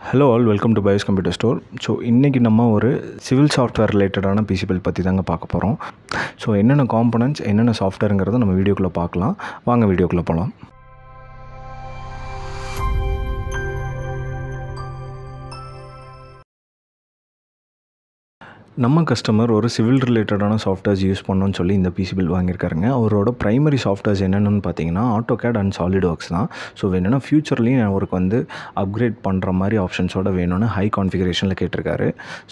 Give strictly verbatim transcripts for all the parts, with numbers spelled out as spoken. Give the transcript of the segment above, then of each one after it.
Hello all, welcome to BYOS Computer Store. So இன்னைக்கு நம்ம ஒரு சிவில் சாஃப்ட்வேர் ரிலேட்டடான பிசி பில்ட் பற்றி தாங்க பார்க்க போகிறோம். ஸோ என்னென்ன காம்பனன்ட்ஸ் என்னென்ன சாஃப்ட்வேருங்கிறத நம்ம வீடியோக்குள்ளே பார்க்கலாம். வாங்க வீடியோக்குள்ளே போகலாம். நம்ம கஸ்டமர் ஒரு சிவில் ரிலேட்டடான சாஃப்ட்வேர்ஸ் யூஸ் பண்ணணும்னு சொல்லி இந்த பிசி பில் வாங்கியிருக்காருங்க. அவரோட ப்ரைமரி சாஃப்ட்வேர்ஸ் என்னென்னு பார்த்தீங்கன்னா ஆட்டோகேட் அண்ட் சாலிட்வொர்க்ஸ் தான். ஸோ வேணும்னா ஃபியூச்சர்லேயும் அவருக்கு வந்து அப்கிரேட் பண்ணுற மாதிரி ஆப்ஷன்ஸோட வேணும்னு ஹை கான்ஃபிகரேஷனில் கேட்டிருக்காரு.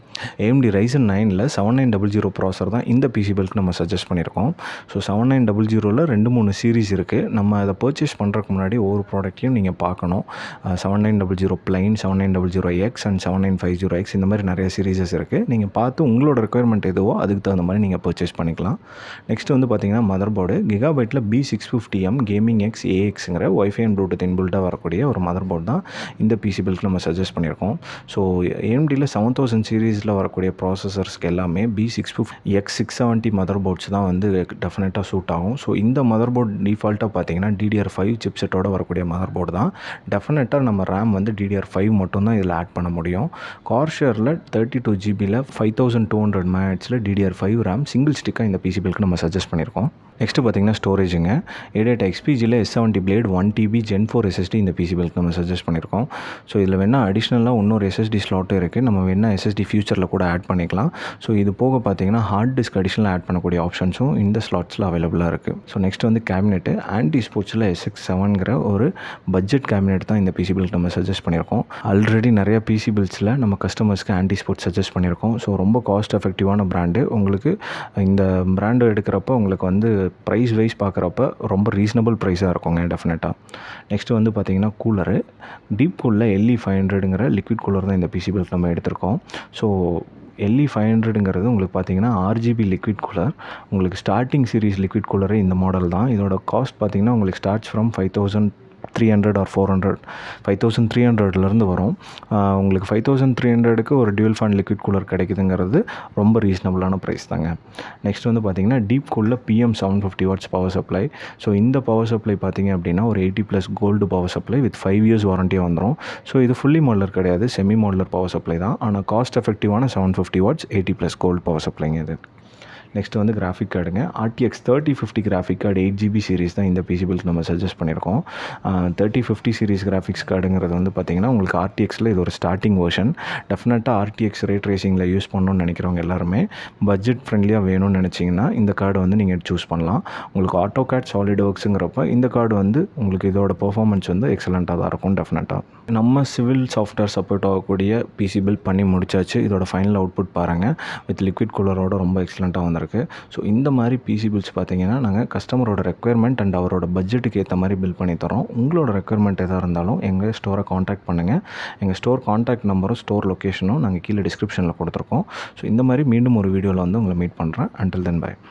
A M D RYZEN நைனில் seven nine double zero processor தான் இந்த பிசி பில்க்கு நம்ம சஜஸ்ட் பண்ணியிருக்கோம். ஸோ செவன் நைன் டபுள் ஜீரோவில் ரெண்டு மூணு சீரீஸ் இருக்குது. நம்ம அதை பர்ச்சேஸ் பண்ணுறதுக்கு முன்னாடி ஒவ்வொரு ப்ராடக்ட்டையும் நீங்கள் பார்க்கணும். Seven nine double zero plain, seven nine double zero X and seven nine five zero X இந்த மாதிரி நிறைய சீரீஸஸ் இருக்குது. நீங்கள் பார்த்து உங்களோட ரெக்குயர்மெண்ட் எதுவோ அதுக்கு தகுந்த மாதிரி நீங்கள் பர்ச்சேஸ் பண்ணிக்கலாம். நெக்ஸ்ட் வந்து பார்த்தீங்கன்னா மதர் போர்டு கிகாபைட்டில் B six fifty M gaming X ஏஎக்ஸுங்கிற ஒய்ஃபை அண்ட் ப்ளூடூத் இன்பில்ட்டாக வரக்கூடிய ஒரு மதர் போர்டு தான் இந்த பிசி பில்க்கு நம்ம சஜஸ்ட் பண்ணியிருக்கோம். ஸோ ஏஎம்டியில் செவன் தௌசண்ட் சீரீஸில் வரக்கூடிய ப்ராசஸர்ஸ்க்கு எல்லாமே B six fifty X six seventy mother boards தான் வந்து டெஃபினட்டாக சூட் ஆகும். ஸோ இந்த மதர் போர்டு டிஃபால்ட்டாக பார்த்தீங்கன்னா டிடிஆர் ஃபைவ் சிப்செட்டோட வரக்கூடிய மதர் போர்டு தான். டெஃபினட்டாக நம்ம ரேம் வந்து டிடிஆர் ஃபைவ் மட்டும் தான் இதில் ஆட் பண்ண முடியும். கார்ஷேரில் தேர்ட்டி டூ ஜிபியில் ஃபைவ் தௌசண்ட் டூ ஹண்ட்ரட் மேட்ஸில் டிடிஆர் ஃபைவ் ரேம் சிங்கிள் ஸ்டிக்காக இந்த பிசி பில்க்கு நம்ம சஜஸ்ட் பண்ணியிருக்கோம். நெக்ஸ்ட்டு பார்த்தீங்கன்னா ஸ்டோரேஜுங்க. ஏடேட் எக்ஸ்பிஜியில் S seventy blade one TB gen four SSD இந்த பிசி பில்க்கு நம்ம சஜஸ்ட் பண்ணியிருக்கோம். ஸோ இதில் வேணால் அடிஷ்னலாக இன்னொரு எஸ்எஸ்டி ஸ்லாட்டும் இருக்குது. நம்ம வேணால் எஸ்எஸ்டி ஃபியூச்சரில் கூட ஆட் பண்ணிக்கலாம். ஸோ இது போக பார்த்தீங்கன்னா ஹார்ட் டிஸ்க் அடிஷ்னலாக ஆட் பண்ணக்கூடிய ஆப்ஷன்ஸும் இந்த ஸ்லாட்ஸில் அவைலபிளாக இருக்குது. ஸோ நெக்ஸ்ட் வந்து கேபினெட்டு ஆன்டி ஸ்போர்ட்ஸில் எஸ் எக்ஸ் செவன்கிற ஒரு பட்ஜெட் கேபினெட் தான் இந்த பிசி பில்க்கு நம்ம சஜஸ்ட் பண்ணியிருக்கோம். ஆல்ரெடி நிறைய பிசி பில்ஸில் நம்ம கஸ்டமர்ஸ்க்கு ஆன்டி ஸ்போர்ட்ஸ் சஜஸ்ட் பண்ணியிருக்கோம். ஸோ ரொம்ப காஸ்ட் எஃபெக்டிவான பிராண்டு. உங்களுக்கு இந்த பிராண்டு எடுக்கிறப்ப உங்களுக்கு வந்து ப்ரைஸ் வைஸ் பார்க்குறப்ப ரொம்ப ரீசனபிள் ப்ரைஸாக இருக்குங்க டெஃபினட்டாக. நெக்ஸ்ட்டு வந்து பார்த்திங்கன்னா கூலரு டீப் கூலில் எல்இ ஃபைவ் ஹண்ட்ரடுங்கிற லிக்விட் கூலர் தான் இந்த பிசி பில்க்கு நம்ம எடுத்திருக்கோம். ஸோ எல்இ ஃபைவ் ஹண்ட்ரடுங்கிறது உங்களுக்கு பார்த்தீங்கன்னா ஆர்ஜிபி லிக்விட் கூலர். உங்களுக்கு ஸ்டார்டிங் சீரீஸ் லிக்விட் கூலரே இந்த மாடல் தான். இதோட காஸ்ட் பார்த்தீங்கன்னா உங்களுக்கு starts from five thousand three hundred or four hundred five thousand three ஹண்ட்ரட்லேருந்து வரும். உங்களுக்கு ஃபைவ் தௌசண்ட் த்ரீ ஹண்ட்ரடுக்கு ஒரு டியூல் ஃபேன் லிக்விட் கூலர் கிடைக்குதுங்கிறது ரொம்ப ரீசனபிளான ப்ரைஸ் தாங்க. நெக்ஸ்ட் வந்து பார்த்திங்கன்னா டீப் கூலில் PM seven fifty watts power supply. So இந்த பவர் சப்ளை பார்த்திங்க அப்படின்னா ஒரு eighty plus gold power supply with five years வாரண்டியாக வந்துடும். ஸோ இது ஃபுல்லி மாடலர் கிடையாது, செமி மாடலர் பவர் சப்ளை தான். ஆனால் காஸ்ட் எஃபெக்டிவான seven fifty watts eighty plus gold power சப்ளைங்க இது. நெக்ஸ்ட் வந்து கிராஃபிக் கார்டுங்க. RTX thirty fifty graphic card eight GB series தான் இந்த பிசி பில்க்கு நம்ம சஜஸ்ட் பண்ணியிருக்கோம். தேர்ட்டி ஃபிஃப்டி சீரிஸ் கிராஃபிக்ஸ் கார்டுங்கிறது வந்து பார்த்திங்கன்னா உங்களுக்கு ஆர்டிஎக்ஸில் இது ஒரு ஸ்டார்டிங் வெர்ஷன். டெஃபினட்டாக ஆர்டிஎக்ஸ் ரே ட்ரேசிங்கில் யூஸ் பண்ணணும்னு நினைக்கிறவங்க எல்லாருமே பட்ஜெட் ஃப்ரெண்ட்லியாக வேணும்னு நினச்சிங்கன்னா இந்த கார்டு வந்து நீங்கள் சூஸ் பண்ணலாம். உங்களுக்கு ஆட்டோகேட் சாலிட்வொர்க்ஸுங்கிறப்ப இந்த கார்டு வந்து உங்களுக்கு இதோட பெர்ஃபார்மன்ஸ் வந்து எக்ஸலண்ட்டாக தான் இருக்கும் டெஃபினட்டாக. நம்ம சிவில் சாஃப்ட்வேர் சப்போர்ட் ஆகக்கூடிய பிசி பில்ட் பண்ணி முடிச்சாச்சு. இதோட ஃபைனல் அவுட்புட் பாருங்கள். வித் லிக்விட் கூலரோட ரொம்ப எக்ஸலண்ட்டாக வந்து இருக்குது. ஸோ இந்த மாதிரி பிசி பில்ஸ் பார்த்தீங்கன்னா நாங்கள் கஸ்டமரோட ரெக்குயர்மெண்ட் அண்ட் அவரோட பட்ஜெட்டுக்கு ஏற்ற மாதிரி பில் பண்ணி தரோம். உங்களோட ரெக்குயர்மெண்ட் எதாக இருந்தாலும் எங்கள் ஸ்டோரை காண்டாக்ட் பண்ணுங்கள். எங்கள் ஸ்டோர் காண்டாக்ட் நம்பரும் ஸ்டோர் லொக்கேஷனும் நாங்கள் கீழே டிஸ்கிரிப்ஷனில் கொடுத்துருக்கோம். ஸோ இந்த மாதிரி மீண்டும் ஒரு வீடியோவில் வந்து உங்களை மீட் பண்ணுறேன். Until then by.